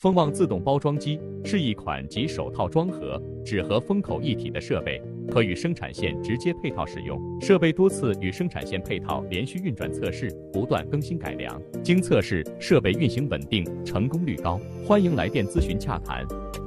风旺自动包装机是一款集手套装盒、纸盒封口一体的设备，可与生产线直接配套使用。设备多次与生产线配套连续运转测试，不断更新改良。经测试，设备运行稳定，成功率高。欢迎来电咨询洽谈。